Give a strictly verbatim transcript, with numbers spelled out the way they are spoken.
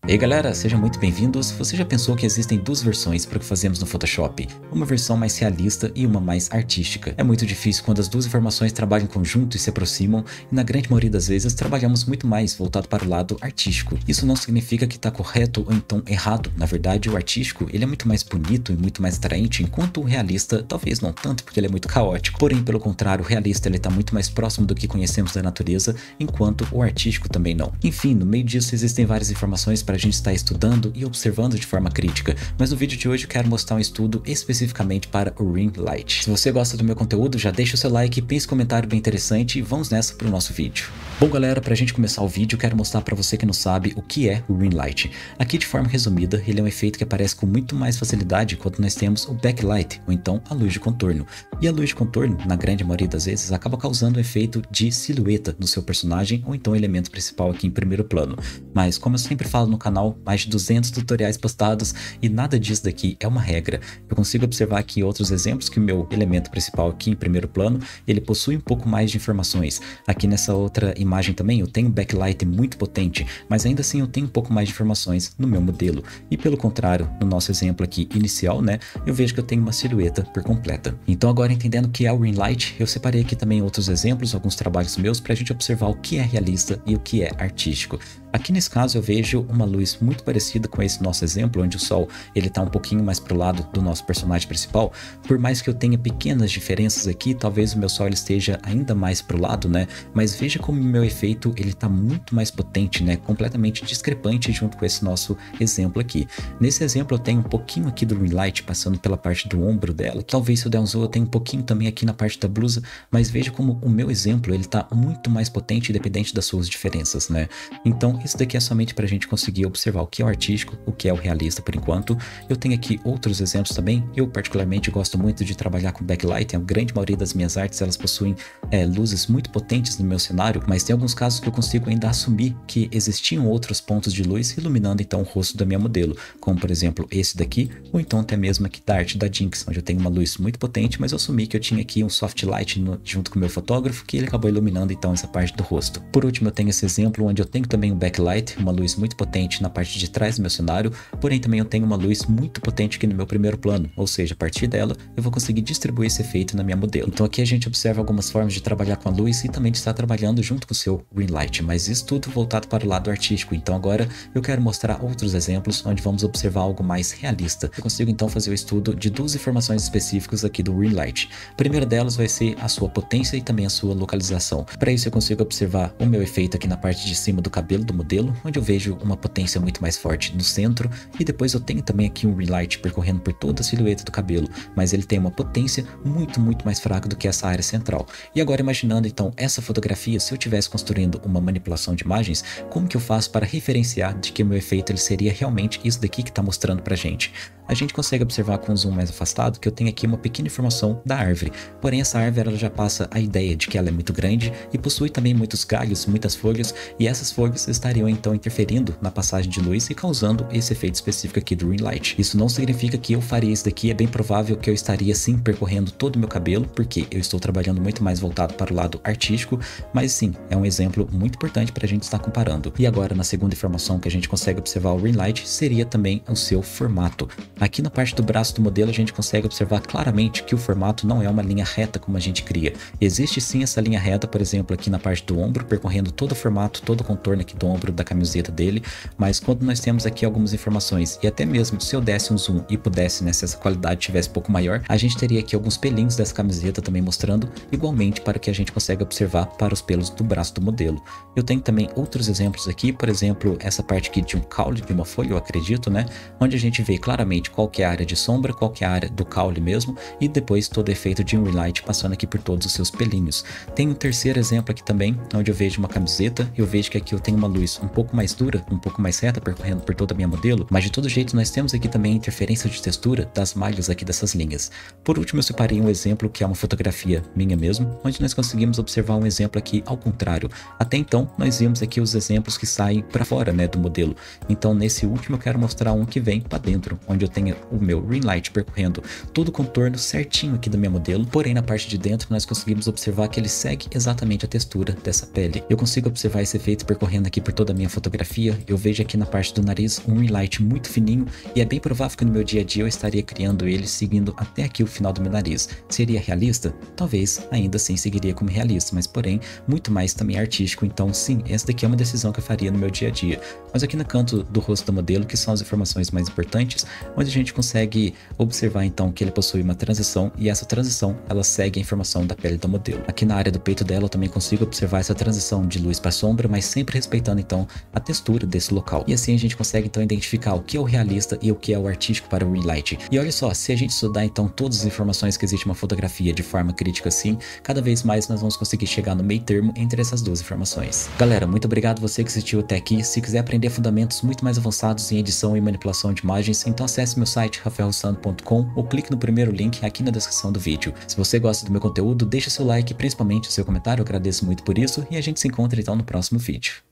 E aí galera, sejam muito bem-vindos. Você já pensou que existem duas versões para o que fazemos no Photoshop? Uma versão mais realista e uma mais artística. É muito difícil quando as duas informações trabalham em conjunto e se aproximam, e na grande maioria das vezes trabalhamos muito mais voltado para o lado artístico. Isso não significa que está correto ou então errado. Na verdade, o artístico ele é muito mais bonito e muito mais atraente, enquanto o realista talvez não tanto, porque ele é muito caótico. Porém, pelo contrário, o realista ele está muito mais próximo do que conhecemos da natureza, enquanto o artístico também não. Enfim, no meio disso existem várias informações para a gente estar estudando e observando de forma crítica, mas no vídeo de hoje eu quero mostrar um estudo especificamente para o Ring Light. Se você gosta do meu conteúdo, já deixa o seu like, pense um comentário bem interessante e vamos nessa para o nosso vídeo. Bom galera, para a gente começar o vídeo, eu quero mostrar para você que não sabe o que é o Ring Light. Aqui de forma resumida, ele é um efeito que aparece com muito mais facilidade quando nós temos o backlight, ou então a luz de contorno. E a luz de contorno, na grande maioria das vezes, acaba causando um efeito de silhueta no seu personagem, ou então elemento principal aqui em primeiro plano. Mas como eu sempre falo no canal, mais de duzentos tutoriais postados e nada disso daqui é uma regra. Eu consigo observar aqui em outros exemplos que o meu elemento principal aqui em primeiro plano, ele possui um pouco mais de informações. Aqui nessa outra imagem também eu tenho um backlight muito potente, mas ainda assim eu tenho um pouco mais de informações no meu modelo. E pelo contrário, no nosso exemplo aqui inicial, né, eu vejo que eu tenho uma silhueta por completa. Então agora entendendo o que é o Ring Light, eu separei aqui também outros exemplos, alguns trabalhos meus, para a gente observar o que é realista e o que é artístico. Aqui nesse caso eu vejo uma luz muito parecida com esse nosso exemplo, onde o sol ele está um pouquinho mais para o lado do nosso personagem principal. Por mais que eu tenha pequenas diferenças aqui, talvez o meu sol ele esteja ainda mais para o lado, né? Mas veja como o meu efeito ele está muito mais potente, né? Completamente discrepante junto com esse nosso exemplo aqui. Nesse exemplo eu tenho um pouquinho aqui do Ring Light passando pela parte do ombro dela. Talvez se eu der um zoom eu tenho um pouquinho também aqui na parte da blusa, mas veja como o meu exemplo ele está muito mais potente independente das suas diferenças, né? Então isso daqui é somente para a gente conseguir observar o que é o artístico, o que é o realista por enquanto. Eu tenho aqui outros exemplos também. Eu particularmente gosto muito de trabalhar com backlight. A grande maioria das minhas artes elas possuem é, luzes muito potentes no meu cenário, mas tem alguns casos que eu consigo ainda assumir que existiam outros pontos de luz iluminando então o rosto da minha modelo, como por exemplo esse daqui, ou então até mesmo aqui da arte da Jinx, onde eu tenho uma luz muito potente, mas eu assumi que eu tinha aqui um soft light no, junto com o meu fotógrafo, que ele acabou iluminando então essa parte do rosto. Por último eu tenho esse exemplo onde eu tenho também um backlight, uma luz muito potente na parte de trás do meu cenário, porém também eu tenho uma luz muito potente aqui no meu primeiro plano, ou seja, a partir dela eu vou conseguir distribuir esse efeito na minha modelo. Então aqui a gente observa algumas formas de trabalhar com a luz e também de estar trabalhando junto com o seu Ring Light, mas isso tudo voltado para o lado artístico. Então agora eu quero mostrar outros exemplos onde vamos observar algo mais realista. Eu consigo então fazer o estudo de duas informações específicas aqui do Ring Light. A primeira delas vai ser a sua potência e também a sua localização. Para isso eu consigo observar o meu efeito aqui na parte de cima do cabelo do modelo, onde eu vejo uma potência muito mais forte no centro, e depois eu tenho também aqui um Ring Light percorrendo por toda a silhueta do cabelo, mas ele tem uma potência muito, muito mais fraca do que essa área central. E agora imaginando então essa fotografia, se eu estivesse construindo uma manipulação de imagens, como que eu faço para referenciar de que o meu efeito ele seria realmente isso daqui que está mostrando pra gente? A gente consegue observar com um zoom mais afastado que eu tenho aqui uma pequena informação da árvore, porém essa árvore ela já passa a ideia de que ela é muito grande e possui também muitos galhos, muitas folhas, e essas folhas estariam então interferindo na passagem de luz e causando esse efeito específico aqui do Ring Light. Isso não significa que eu faria isso daqui, é bem provável que eu estaria sim percorrendo todo o meu cabelo, porque eu estou trabalhando muito mais voltado para o lado artístico, mas sim, é um exemplo muito importante para a gente estar comparando. E agora na segunda informação que a gente consegue observar o Ring Light seria também o seu formato. Aqui na parte do braço do modelo a gente consegue observar claramente que o formato não é uma linha reta como a gente cria. Existe sim essa linha reta, por exemplo, aqui na parte do ombro, percorrendo todo o formato, todo o contorno aqui do ombro da camiseta dele, mas quando nós temos aqui algumas informações, e até mesmo se eu desse um zoom e pudesse, né, se essa qualidade tivesse um pouco maior, a gente teria aqui alguns pelinhos dessa camiseta também mostrando igualmente para que a gente consiga observar para os pelos do braço do modelo. Eu tenho também outros exemplos aqui, por exemplo, essa parte aqui de um caule de uma folha, eu acredito, né, onde a gente vê claramente qual que é a área de sombra, qual que é a área do caule mesmo, e depois todo o efeito de um Ring Light passando aqui por todos os seus pelinhos. Tem um terceiro exemplo aqui também, onde eu vejo uma camiseta, eu vejo que aqui eu tenho uma luz um pouco mais dura, um pouco mais reta, percorrendo por toda a minha modelo, mas de todo jeito nós temos aqui também a interferência de textura das malhas aqui dessas linhas. Por último eu separei um exemplo que é uma fotografia minha mesmo, onde nós conseguimos observar um exemplo aqui ao contrário. Até então nós vimos aqui os exemplos que saem para fora, né, do modelo. Então nesse último eu quero mostrar um que vem para dentro, onde eu tenho o meu ring light percorrendo todo o contorno certinho aqui da minha modelo, porém na parte de dentro nós conseguimos observar que ele segue exatamente a textura dessa pele. Eu consigo observar esse efeito percorrendo aqui por toda a minha fotografia. Eu vejo aqui na parte do nariz um ring light muito fininho e é bem provável que no meu dia a dia eu estaria criando ele seguindo até aqui o final do meu nariz. Seria realista? Talvez ainda assim seguiria como realista, mas porém muito mais também artístico. Então sim, essa daqui é uma decisão que eu faria no meu dia a dia. Mas aqui no canto do rosto do modelo, que são as informações mais importantes, onde a gente consegue observar então que ele possui uma transição e essa transição ela segue a informação da pele do modelo. Aqui na área do peito dela eu também consigo observar essa transição de luz para sombra, mas sempre respeitando então a textura desse local. E assim a gente consegue então identificar o que é o realista e o que é o artístico para o ring light. E olha só, se a gente estudar então todas as informações que existe uma fotografia de forma crítica assim, cada vez mais nós vamos conseguir chegar no meio termo entre essas duas informações. Galera, muito obrigado você que assistiu até aqui. Se quiser aprender fundamentos muito mais avançados em edição e manipulação de imagens, então acesse meu site rafael rossano ponto com ou clique no primeiro link aqui na descrição do vídeo. Se você gosta do meu conteúdo, deixa seu like e principalmente o seu comentário, eu agradeço muito por isso e a gente se encontra então no próximo vídeo.